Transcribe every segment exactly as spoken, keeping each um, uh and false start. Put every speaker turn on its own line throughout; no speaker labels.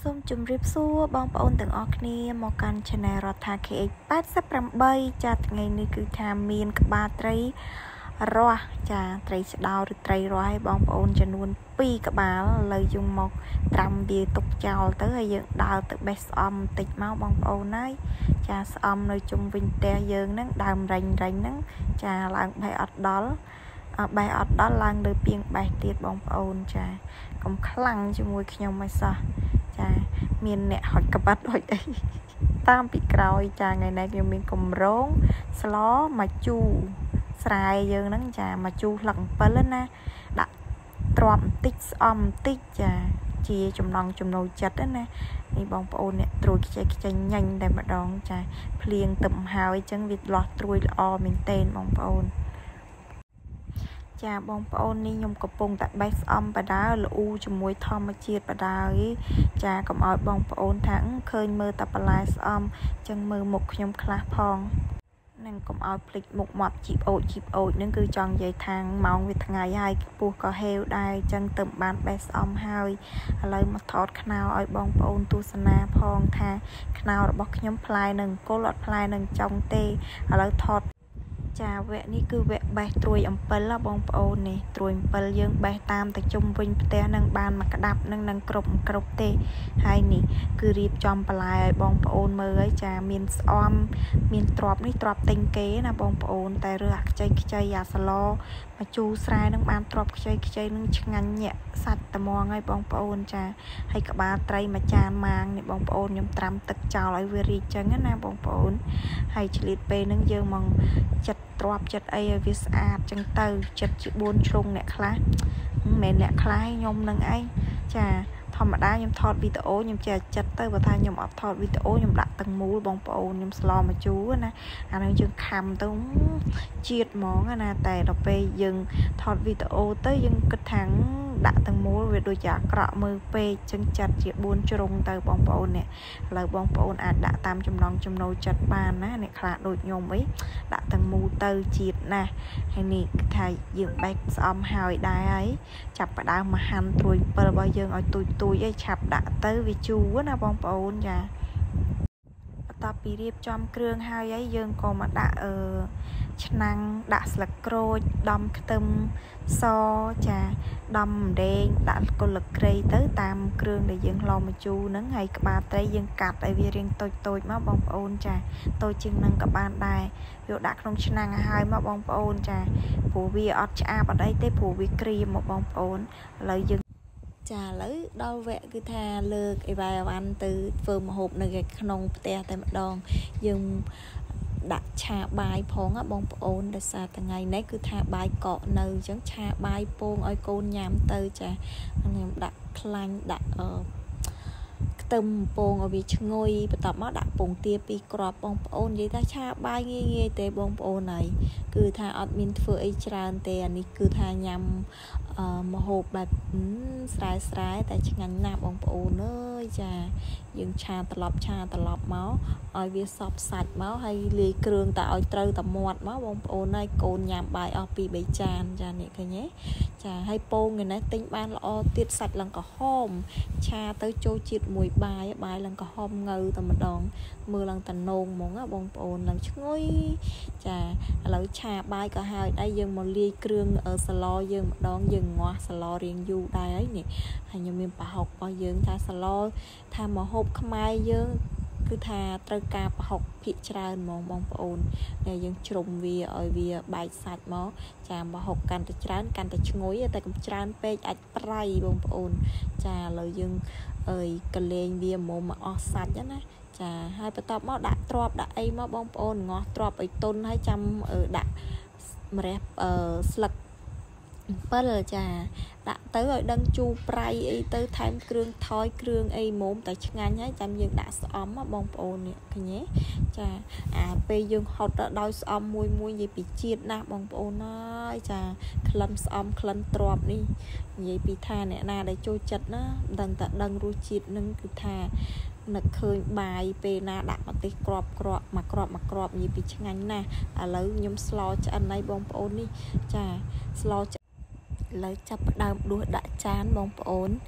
សូមជម្រាបសួរបងប្អូនទាំងអស់គ្នាមកកាន់ Channel រដ្ឋា ខេ เอ็กซ์ แปดสิบแปด ចាថ្ងៃនេះគឺថាមានក្បាលត្រីរស់ចាត្រីស្ដោឬត្រីរស់ឲ្យបងប្អូនចំនួនពីរក្បាលឥឡូវយើងមកត្រាំវាទុកចោលទៅហើយយើងដើរទៅបេះស្អំបន្តិចមកបងប្អូនហើយចាស្អំនៅជុំវិញផ្ទះយើងហ្នឹងដើមរិញរិញហ្នឹងចាឡើងបេះអត់ដល់បេះអត់ដល់ឡើងលើពីងបេះទៀតបងប្អូនចាកុំខ្លាំងជាមួយខ្ញុំឲ្យសោះចាមានអ្នកហុចក្បាត់ហុចអីតាមពីក្រោយចាថ្ងៃនេះខ្ញុំមានកម្រងស្លមកជូរស្រែយើងហ្នឹងចាមកជូរផ្លឹកអំពិលណាដាក់ទ្រាំបន្តិចស្អំបន្តិចចាជាចំណងចំណូលចិត្តណានេះបងប្អូនអ្នកត្រួយខ្ចីខ្ចីញញតែម្ដងចាភ្លៀងទឹមហើយអញ្ចឹងវាលាស់ត្រួយល្អមែនទែនបងប្អូនចាបងប្អូននេះខ្ញុំកំពុងតែបេះស្អំបដាលអ៊ូជាមួយធម្មជាតិបដាចាកុំឲ្យបងប្អូនថាឃើញមើលតែបន្លែស្អំចឹងមើលមុខខ្ញុំខ្លះផងនឹងកុំឲ្យភ្លេចមុខមាត់ជីបអូចជីបអូចនឹងគឺចង់និយាយថាម៉ោងវាថ្ងៃហើយពោះក៏ហេវដែរចឹងទៅបានបេះស្អំហើយឥឡូវមកថតខ្នោឲ្យបងប្អូនទស្សនាផងថាខ្នោរបស់ខ្ញុំផ្លែនឹងគល់អត់ផ្លែនឹងចុងទេឥឡូវថតចាវគ្គនេះគឺវគ្គបេះត្រួយអំពិលបងប្អូននេះត្រួយអំពិលយើងបេះតាមទៅជុំវិញផ្ទះនឹងបានមកក្តាប់នឹងនឹងគ្រប់គ្រប់ទេហើយនេះគឺរៀបចំបន្លែឲ្យបងប្អូនមើលហើយចាមានស្អំមានទ្របនេះទ្របទិញគេណាបងប្អូនតែរើសអាខ្ចីខ្ចីអាសឡមកជូរស្រែនឹងបានទ្របខ្ចីខ្ចីនឹងឆ្ងាញ់ញាក់សាច់ត្មងហើយបងប្អូនចាហើយក្បាលត្រីមួយចានម៉ាងនេះបងប្អូនខ្ញុំត្រាំទឹកចោលឲ្យវារីកចឹងណាបងប្អូនហើយឆ្លៀតពេលហ្នឹងយើងមកចិត្តទ្របចិត្តអីឲ្យវាស្អាតចឹងទៅចិត្តជាបួនជ្រុងអ្នកខ្លះមិនមែនអ្នកខ្លះខ្ញុំនឹងឯងចាធម្មតាខ្ញុំថតវីដេអូខ្ញុំចេះចិត្តទៅបើថាខ្ញុំអត់ថតវីដេអូខ្ញុំដាក់ទាំងមូលបងប្អូនខ្ញុំស្លមកជូរណាអានឹងយើងខំទៅជាតិហ្មងណាតែដល់ពេលយើងថតវីដេអូទៅយើងគិតថាដាក់ទាំងមូលវាដូចជាអាក្រក់មើលពេកចឹងចិត្តជាបួនជ្រុងទៅបងប្អូននេះឥឡូវបងប្អូនអាចដាក់តាមចំណងចំណូលចិត្តបានណាអ្នកខ្លះដូចខ្ញុំអីដាក់ទាំងមូលទៅជាតិណាហើយនេះគឺថាយើងបេះស្អំហើយដែរហើយចាប់ផ្ដើមមកហាន់ត្រួយពិលរបស់យើងឲ្យទូចទូចឲ្យឆាប់ដាក់ទៅវាជូរណាបងប្អូនចាបន្ទាប់ពីរៀបចំគ្រឿងហើយហើយយើងក៏មកដាក់អឺឆ្នាំងដាក់ស្លឹកក្រូចដំខ្ទឹមសចាដំម្រេងដាក់គល់លក្រៃទៅតាមគ្រឿងដែលយើងឡោមជូរហ្នឹងហើយក្បាលត្រីយើងកាត់ឲ្យវារាងតូចតូចមកបងប្អូនចាតូចជាងហ្នឹងក៏បានដែរយកដាក់ក្នុងឆ្នាំងឲ្យហើយមកបងប្អូនចាព្រោះវាអត់ឆ្អាបអត់អីទេព្រោះវាក្រៀមមកបងប្អូនឥឡូវយើងចាឥឡូវដល់វគ្គគឺថាលើកអីវ៉ៃអវ៉ាន់ទៅធ្វើម្ហូបនៅក្នុងផ្ទះតែម្ដងយើងដាក់ឆាបាយផងបងប្អូនដោយសារថ្ងៃនេះគឺថាបាយកកនៅអញ្ចឹងឆាបាយពងឲ្យកូនញ៉ាំទៅចាខ្ញុំដាក់ខ្លាញ់ដាក់អឺខ្ទឹមពងឲ្យវាឈ្ងុយបន្ទាប់មកដាក់ពងទាពីរគ្រាប់បងប្អូននិយាយថាឆាបាយងាយងាយទេបងប្អូនហើយគឺថាអត់មានធ្វើអីច្រើនទេអានេះគឺថាញ៉ាំអឺម្ហូបបែបស្រែស្រែតែឆ្ងាញ់ណាស់បងប្អូនអើយចាយើងឆាត្រឡប់ឆាត្រឡប់មកឲ្យវាសប់សាច់មកហើយលាយគ្រឿងតែឲ្យត្រូវតែមាត់មកបងប្អូនហើយកូនញ៉ាំបាយអស់ពីរបីចានចានេះឃើញទេចាហើយពងនេះទិញបានល្អទៀតសាច់ឡើងក្រហមឆាទៅចូលជាតិមួយបាយបាយឡើងក្រហមងៅតែម្ដងមើលឡើងតនងហ្មងបងប្អូនឡើងឈ្ងុយចាឥឡូវឆាបាយក៏ហើយដែរយើងមកលាយគ្រឿងសឡយើងម្ដងយើងងាស់សឡរៀងយូរដែរហើយនេះហើយខ្ញុំមានប្រហុករបស់យើងថាសឡថាម្ហូបខ្មែរយើងគឺថាត្រូវការប្រហុកភាគច្រើនហ្មងបងប្អូនដែលយើងជ្រុំវាឲ្យវាបែកសាច់មកចាប្រហុកកាន់តែច្រើនកាន់តែឈ្ងុយតែកុំច្រើនពេកអាចប្រៃបងប្អូនចាឥឡូវយើងអើយកលេងវាមុំមកអស់សាច់ណាចាហើយបន្ទាប់មកដាក់ទ្របដាក់អីមកបងប្អូនងាស់ទ្របឲ្យទុនហើយចាំដាក់ម្រះអឺស្លឹកអំពិលចាដាក់ទៅឲ្យដឹងជូរប្រៃអីទៅថែមគ្រឿងថយគ្រឿងអីមុំតែឆ្ងាញ់ហើយចាំយើងដាក់ស្អំបងប្អូននេះឃើញទេចាអាពេលយើងហត់ដោយស្អំមួយមួយនិយាយពីជាតិណាស់បងប្អូនអើយចាក្លិនស្អំក្លិនទ្របនេះនិយាយពីថាអ្នកណាដែលចូលចិត្តណាដឹងតែដឹងរសជាតិនឹងគឺថានឹកឃើញបាយពេលណាដាក់ម្ទេសក្របក្របមកក្របមកក្របនិយាយពីឆ្ងាញ់ណាស់ឥឡូវខ្ញុំស្លឆ្អិនហើយបងប្អូននេះចាស្លឥឡូវចាប់ផ្ដើមដួសដាក់ចានបងប្អូន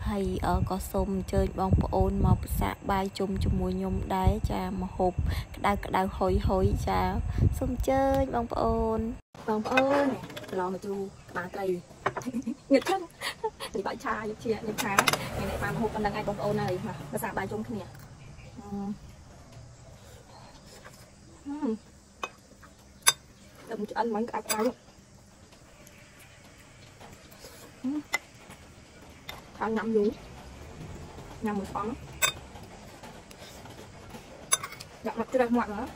hay ở có sôm chơi bong ôn mà sạ bài chung chung mùi nhôm đáy cha mà hộp đau đau hồi hồi cha sôm chơi bong ôn bong ôn lo mà chu bà cây nghịch thân thì bãi cha giúp chia giúp phá ngày này phá hộp con đang ai bong ôn này mà nó sạ bài chung thế nè đừng cho ăn món cá cá luôn ăn nhắm vú nhắm một con gặp mặt ra ngoạn nữa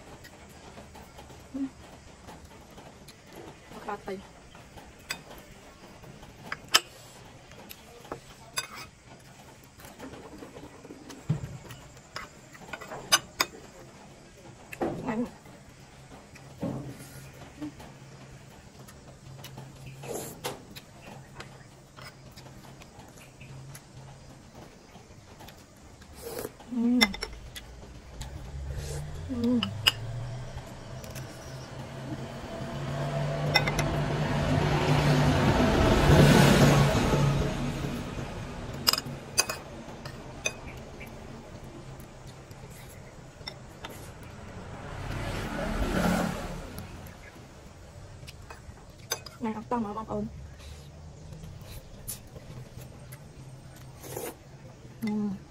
ba tay ăn Mm. Mm. Này học tông mà bông ôn. Mm.